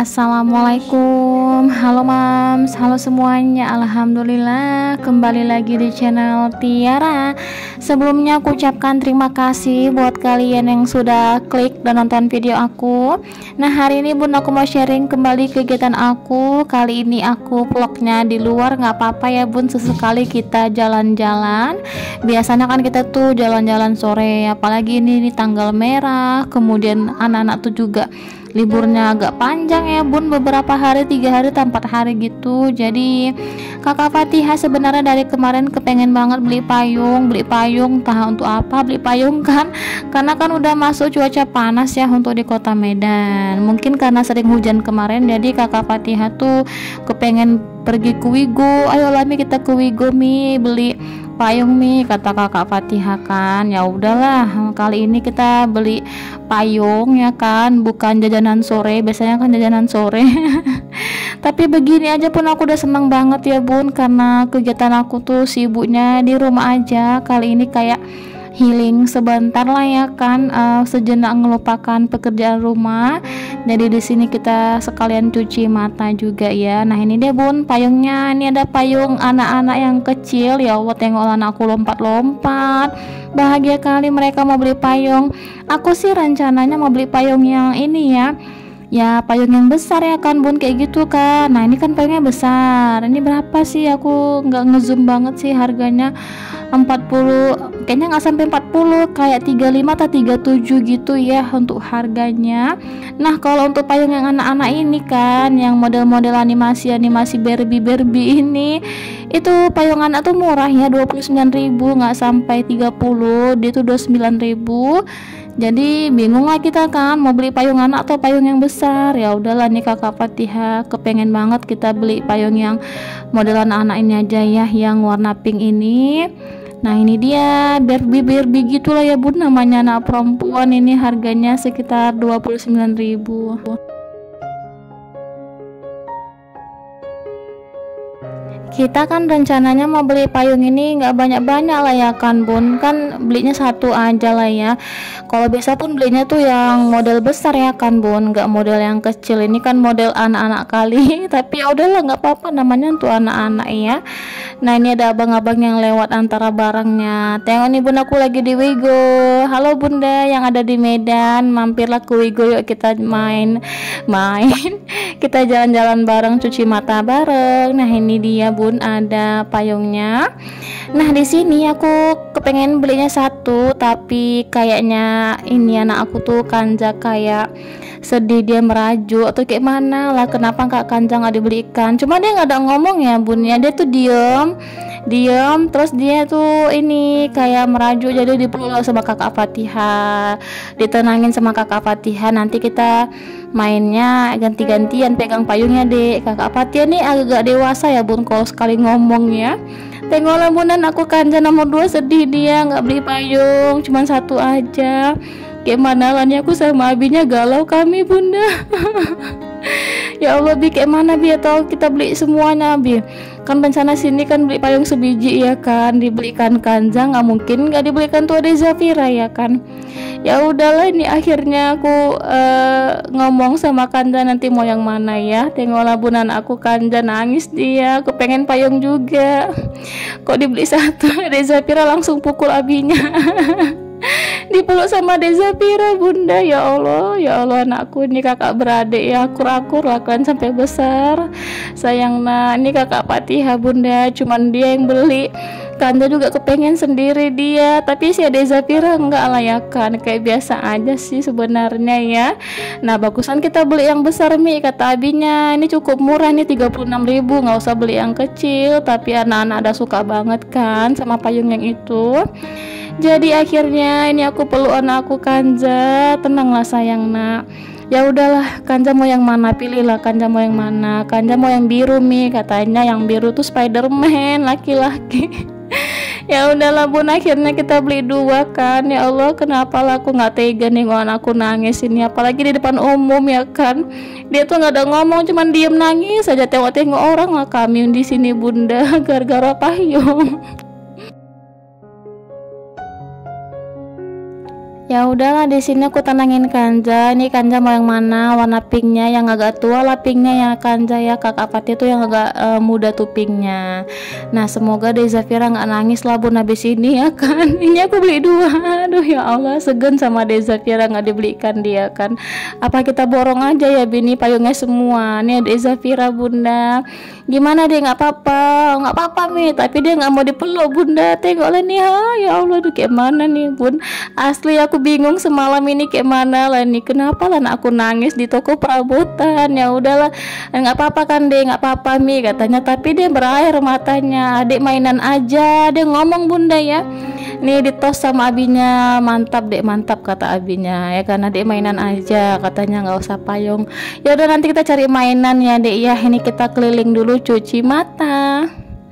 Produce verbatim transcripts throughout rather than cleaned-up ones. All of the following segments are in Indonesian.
Assalamualaikum, halo mams, halo semuanya. Alhamdulillah kembali lagi di channel Tiara. Sebelumnya aku ucapkan terima kasih buat kalian yang sudah klik dan nonton video aku. Nah, hari ini bun aku mau sharing kembali kegiatan aku. Kali ini aku vlognya di luar, nggak apa-apa ya bun, sesekali kita jalan-jalan. Biasanya kan kita tuh jalan-jalan sore, apalagi ini, ini tanggal merah, kemudian anak-anak tuh juga liburnya agak panjang ya bun, beberapa hari, tiga hari atau empat hari gitu. Jadi kakak Fatihah sebenarnya dari kemarin kepengen banget beli payung, beli payung entah untuk apa beli payung kan, karena kan udah masuk cuaca panas ya untuk di kota Medan. Mungkin karena sering hujan kemarin, jadi kakak Fatihah tuh kepengen pergi ke Wigo. Ayo Lami kita ke Wigo mi, beli payung mi, kata kakak Fatihah kan. Ya udahlah, kali ini kita beli payung ya kan, bukan jajanan sore, biasanya kan jajanan sore. Tapi begini aja pun aku udah seneng banget ya bun, karena kegiatan aku tuh sibuknya di rumah aja. Kali ini kayak healing sebentar lah ya kan, uh, sejenak ngelupakan pekerjaan rumah. Jadi di sini kita sekalian cuci mata juga ya. Nah ini dia bun payungnya, ini ada payung anak-anak yang kecil. Ya Allah, tengok anakku lompat-lompat, bahagia kali mereka mau beli payung. Aku sih rencananya mau beli payung yang ini ya, ya payung yang besar ya kan bun, kayak gitu kan. Nah ini kan payungnya besar, ini berapa sih, aku nggak ngezoom banget sih harganya. Empat puluh, kayaknya nggak sampai empat puluh, kayak tiga puluh lima atau tiga puluh tujuh gitu ya untuk harganya. Nah kalau untuk payung yang anak-anak ini kan, yang model-model animasi-animasi Barbie-Barbie ini, itu payung anak tuh murah ya, dua puluh sembilan ribu, nggak sampai tiga puluh, dia tuh dua puluh sembilan ribu. Jadi bingung lah kita kan mau beli payung anak atau payung yang besar. Ya udahlah nih kakak Fatihah kepengen banget kita beli payung yang model anak-anak ini aja ya, yang warna pink ini. Nah ini dia Barbie Barbie gitulah ya bun, namanya anak perempuan, ini harganya sekitar dua puluh sembilan ribu. Kita kan rencananya mau beli payung ini nggak banyak-banyak lah ya kan bun, kan belinya satu aja lah ya. Kalau biasa pun belinya tuh yang model besar ya kan bun, nggak model yang kecil. Ini kan model anak-anak kali. Tapi ya udahlah nggak apa-apa, namanya untuk anak-anak ya. Nah ini ada abang-abang yang lewat antara barangnya. Tengok nih bun, aku lagi di Wigo. Halo bunda yang ada di Medan, mampirlah ke Wigo, yuk kita main main kita jalan-jalan bareng, cuci mata bareng. Nah ini dia bun, ada payungnya. Nah di sini aku kepengen belinya satu, tapi kayaknya ini anak aku tuh Kanja kayak sedih, dia merajuk atau kayak mana lah, kenapa kak Kanja nggak dibelikan. Cuma dia nggak ada ngomong ya bun ya, dia tuh diem diem terus dia tuh ini kayak merajuk. Jadi dipeluk sama kakak Fatihah, ditenangin sama kakak Fatihah. Nanti kita mainnya ganti-gantian pegang payungnya dek. Kakak Fatihah nih agak dewasa ya bun kalau sekali ngomong ya. Tengoklah bunan aku Kanja nomor dua sedih, dia nggak beli payung, cuma satu aja. Gimana lah nih aku sama abinya galau kami bunda. Ya Allah bi, kayak mana bi, atau kita beli semuanya bi, kan rencana sini kan beli payung sebiji ya kan, dibelikan Kanja, nggak mungkin nggak dibelikan tuh ada Zafira ya kan. Ya udahlah ini akhirnya aku uh, ngomong sama Kanja nanti mau yang mana ya. Tengoklah bunan aku Kanja nangis, dia kepengen payung juga, kok dibeli satu ada Zafira langsung pukul abinya. Dipeluk sama Deza Pira bunda. Ya Allah, ya Allah anakku ini kakak beradik ya, akur-akur lah kan sampai besar. Sayang nah, ini kakak Fatihah bunda, cuman dia yang beli. Kanja juga kepengen sendiri dia, tapi si Deza Pira enggak lah ya kan, kayak biasa aja sih sebenarnya ya. Nah bagusan kita beli yang besar mi, kata abinya ini cukup murah nih tiga puluh enam ribu, nggak usah beli yang kecil. Tapi anak-anak ada suka banget kan sama payung yang itu. Jadi akhirnya ini aku peluk anak aku Kanja, tenanglah sayang nak. Ya udahlah Kanja mau yang mana, pilihlah Kanja mau yang mana. Kanja mau yang biru mi, katanya yang biru tuh Spiderman laki-laki. Ya udahlah bun, akhirnya kita beli dua kan. Ya Allah kenapa lah aku nggak tega nih anak aku nangis ini, apalagi di depan umum ya kan. Dia tuh nggak ada ngomong, cuman diem nangis saja. Tengok-tengok orang lah kami di sini bunda, gara-gara payung. Ya udahlah, di sini aku tenangin Kanja. Ini Kanja mau yang mana? Warna pinknya, yang agak tua lah pinknya ya Kanja ya. Kakak Pati tuh yang agak uh, muda tuh pinknya. Nah semoga deh Zafira nggak nangis lah bun habis ini ya kan. Ini aku beli dua. Aduh ya Allah, segen sama deh Zafira nggak dibelikan dia kan. Apa kita borong aja ya Bini payungnya semua. Nih deh Zafira bunda. Gimana deh, nggak apa-apa, nggak apa-apa Mi. Tapi dia nggak mau dipeluk bunda. Tengoklah nih, ha, ya Allah, tuh kayak mana nih bun. Asli aku bingung semalam ini kayak mana lah nih, kenapa lah aku nangis di toko perabotan. Ya udahlah, nggak apa-apa kan deh, nggak apa-apa Mi katanya. Tapi dia berair matanya. Adik mainan aja, dia ngomong bunda ya. Nih ditos sama abinya, mantap dek, mantap kata abinya ya kan. Adik mainan aja katanya, nggak usah payung. Ya udah nanti kita cari mainan ya dek ya. Ini kita keliling dulu cuci mata.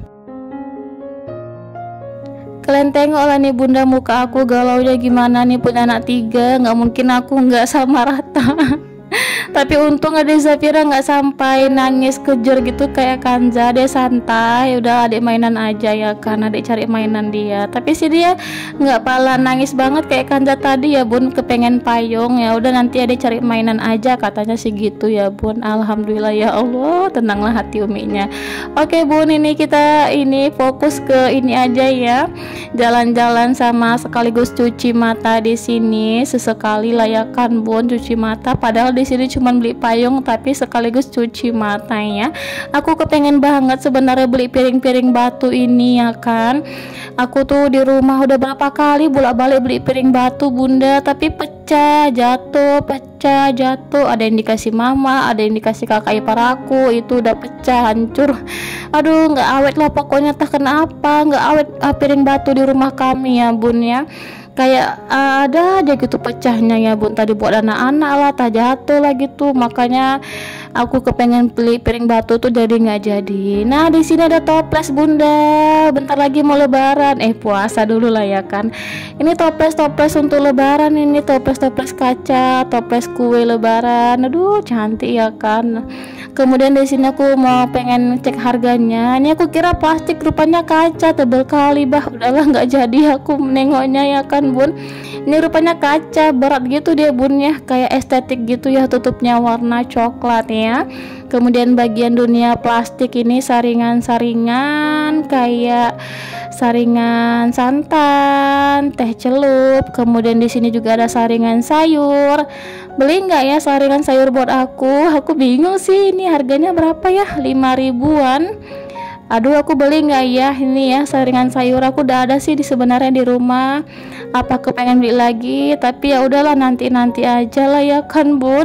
Kalian tengok lah nih bunda, muka aku galaunya gimana nih, punya anak tiga, nggak mungkin aku nggak sama rata. Tapi untung ada Zafira nggak sampai nangis kejer gitu kayak Kanja. Dia santai, udah adik mainan aja ya kan, adik cari mainan dia. Tapi sih dia nggak pala nangis banget kayak Kanja tadi ya bun, kepengen payung. Ya udah nanti adik cari mainan aja katanya sih gitu ya bun. Alhamdulillah ya Allah, tenanglah hati uminya. Oke bun, ini kita ini fokus ke ini aja ya, jalan-jalan sama sekaligus cuci mata di sini. Sesekali lah ya kan bun cuci mata, padahal di sini cuman beli payung tapi sekaligus cuci mata ya. Aku kepengen banget sebenarnya beli piring-piring batu ini ya kan. Aku tuh di rumah udah berapa kali bolak-balik beli piring batu bunda, tapi pecah, jatuh, pecah, jatuh. Ada yang dikasih mama, ada yang dikasih kakak ipar aku, itu udah pecah, hancur. Aduh nggak awet lah pokoknya, tak kenapa nggak awet uh, piring batu di rumah kami ya bun ya. Kayak uh, ada aja gitu pecahnya ya bun, tadi buat anak-anak lah, tak jatuh lah gitu. Makanya aku kepengen beli piring batu tuh jadi nggak jadi. Nah di sini ada toples bunda, bentar lagi mau lebaran, eh puasa dulu lah ya kan. Ini toples-toples untuk lebaran, ini toples-toples kaca, toples kue lebaran. Aduh cantik ya kan. Kemudian di sini aku mau pengen cek harganya. Ini aku kira plastik, rupanya kaca, tebel kali bah. Udahlah nggak jadi aku menengoknya ya kan bun. Ini rupanya kaca, berat gitu dia bun ya, kayak estetik gitu ya, tutupnya warna coklat ya. Kemudian bagian dunia plastik ini saringan-saringan kayak saringan santan, teh celup. Kemudian di sini juga ada saringan sayur. Beli nggak ya saringan sayur buat aku? Aku bingung sih ini harganya berapa ya, lima ribuan. Aduh aku beli nggak ya ini ya saringan sayur. Aku udah ada sih di sebenarnya di rumah. Apa kepengen beli lagi? Tapi ya udahlah nanti nanti aja lah ya kan bun.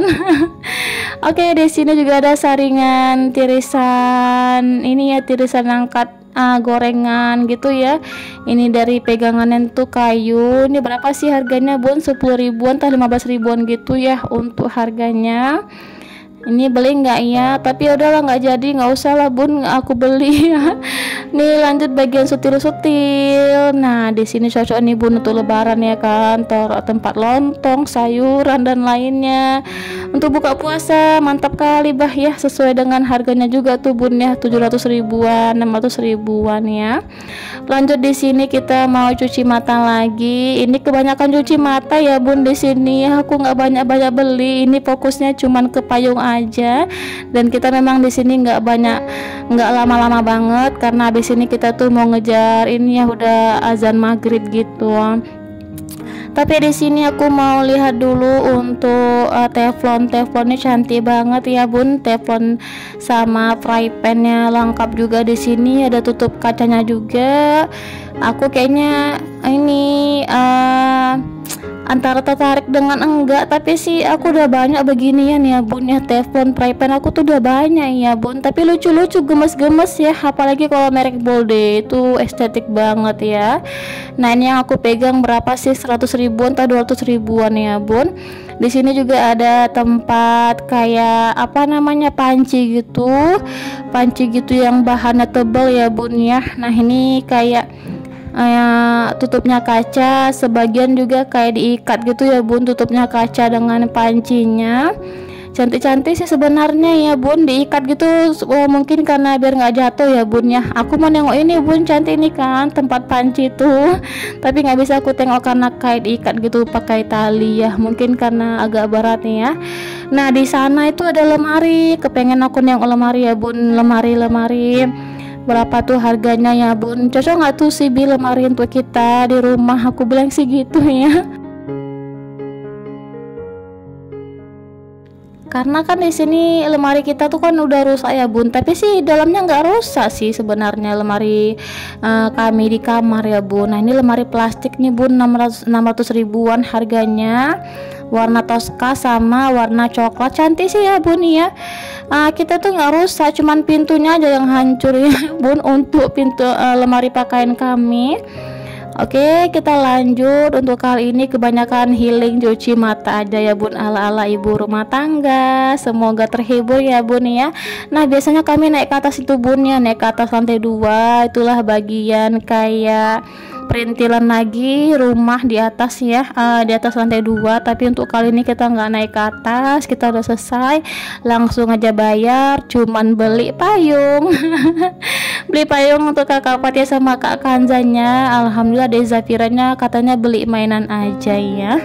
Oke di sini juga ada saringan tirisan ini ya, tirisan angkat uh, gorengan gitu ya. Ini dari pegangannya tuh kayu. Ini berapa sih harganya bun? sepuluh ribuan atau lima belas ribuan gitu ya untuk harganya. Ini beli nggak ya? Tapi udahlah nggak jadi, nggak usah lah bun, aku beli ya. Nih lanjut bagian sutil-sutil. Nah di sini cocok nih bun untuk lebaran ya kan, taruh tempat lontong, sayuran dan lainnya. Untuk buka puasa mantap kali bah ya, sesuai dengan harganya juga tuh bun ya, tujuh ratus ribuan, enam ratus ribuan ya. Lanjut di sini kita mau cuci mata lagi. Ini kebanyakan cuci mata ya bun di sini. Aku nggak banyak-banyak beli. Ini fokusnya cuman ke payung aja. Dan kita memang di sini nggak banyak, nggak lama-lama banget karena habis ini kita tuh mau ngejar ini ya, udah azan maghrib gitu. Tapi di sini aku mau lihat dulu untuk uh, teflon. Teflonnya cantik banget ya bun. Teflon sama fry pan-nya lengkap juga di sini. Ada tutup kacanya juga. Aku kayaknya ini uh, antara tertarik dengan enggak, tapi sih aku udah banyak beginian ya bun ya, teflon fry pan aku tuh udah banyak ya bun. Tapi lucu-lucu, gemes-gemes ya, apalagi kalau merek Bolde itu estetik banget ya. Nah ini yang aku pegang berapa sih, seratus ribuan atau dua ratus ribuan ya bun. Di sini juga ada tempat kayak apa namanya, panci gitu, panci gitu yang bahannya tebal ya bun ya. Nah ini kayak Uh, tutupnya kaca, sebagian juga kayak diikat gitu ya bun, tutupnya kaca dengan pancinya. cantik-cantik sih sebenarnya ya bun, diikat gitu oh, mungkin karena biar nggak jatuh ya bun ya. Aku mau nengok ini bun, cantik ini kan tempat panci tuh tapi nggak bisa aku tengok karena kait diikat gitu pakai tali ya, mungkin karena agak berat nih ya. Nah di sana itu ada lemari, kepengen aku nengok lemari ya bun, lemari-lemari berapa tuh harganya ya bun, cocok nggak tuh sih Bi lemari untuk kita di rumah, aku bilang sih gitu ya. Karena kan di sini lemari kita tuh kan udah rusak ya bun, tapi sih dalamnya nggak rusak sih sebenarnya lemari uh, kami di kamar ya bun. Nah ini lemari plastik nih bun, enam ratus ribuan harganya, warna toska sama warna coklat, cantik sih ya bun ya. Uh, kita tuh nggak rusak, cuman pintunya aja yang hancur ya bun untuk pintu uh, lemari pakaian kami. Oke, kita lanjut. Untuk kali ini kebanyakan healing cuci mata aja ya bun, ala-ala ibu rumah tangga. Semoga terhibur ya bun ya. Nah biasanya kami naik ke atas itu bun ya, naik ke atas lantai dua, itulah bagian kayak perintilan lagi rumah di atas ya, uh, di atas lantai dua. Tapi untuk kali ini kita nggak naik ke atas, kita udah selesai, langsung aja bayar, cuman beli payung. Beli payung untuk kakak Fatia sama kak Kanzanya. Alhamdulillah dari Zafiranya katanya beli mainan aja ya.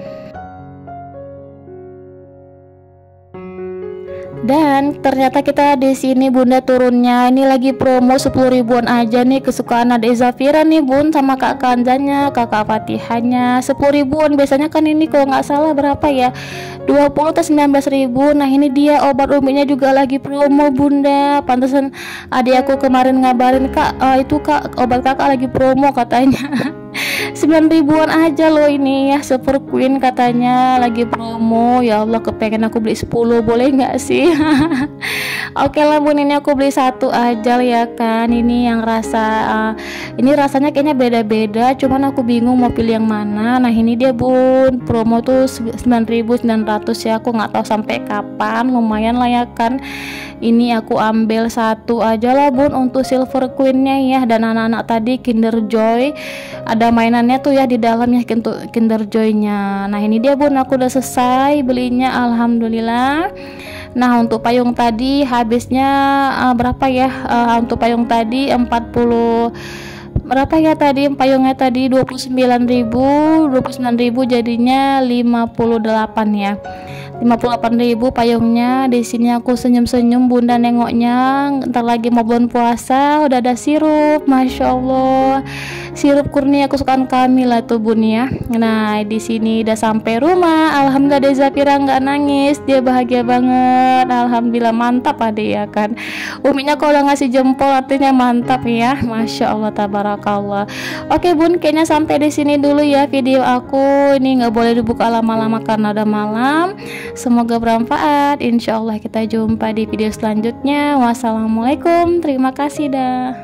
Dan ternyata kita di sini bunda turunnya ini lagi promo sepuluh ribuan aja nih, kesukaan Ade Zafira nih bun sama kak Kanzanya, kakak Fatihanya, sepuluh ribuan. Biasanya kan ini kalau nggak salah berapa ya, dua puluh atau sembilan belas ribu. Nah ini dia obat uminya juga lagi promo bunda, pantesan adik aku kemarin ngabarin kak, uh, itu kak obat kakak lagi promo katanya. sembilan ribuan aja loh ini ya, Super Queen katanya lagi promo. Ya Allah kepengen aku beli sepuluh, boleh nggak sih? Oke lah bun, ini aku beli satu aja ya kan. Ini yang rasa uh, ini rasanya kayaknya beda-beda, cuman aku bingung mau pilih yang mana. Nah ini dia bun, promo tuh sembilan ribu sembilan ratus ya, aku nggak tahu sampai kapan, lumayan lah ya kan. Ini aku ambil satu aja lah bun untuk Silver Queennya ya. Dan anak-anak tadi Kinder Joy, ada mainannya tuh ya di dalamnya untuk Kinder Joy-nya. Nah ini dia bun, aku udah selesai belinya, alhamdulillah. Nah untuk payung tadi habisnya uh, berapa ya, uh, untuk payung tadi empat puluh berapa ya tadi payungnya tadi dua puluh sembilan ribu, dua puluh sembilan ribu jadinya lima puluh delapan ya, lima puluh delapan ribu payungnya. Di sini aku senyum-senyum bunda nengoknya, ntar lagi mau bulan puasa udah ada sirup, masya Allah, sirup kurnia kesukaan kami lah tuh bun ya. Nah di sini udah sampai rumah, alhamdulillah Ade Zafira nggak nangis, dia bahagia banget, alhamdulillah, mantap adek ya kan. Uminya kalau udah ngasih jempol artinya mantap ya, masya Allah tabarakallah. Oke bun, kayaknya sampai di sini dulu ya video aku. Ini nggak boleh dibuka lama-lama karena udah malam. Semoga bermanfaat. Insya Allah kita jumpa di video selanjutnya. Wassalamualaikum, terima kasih dah.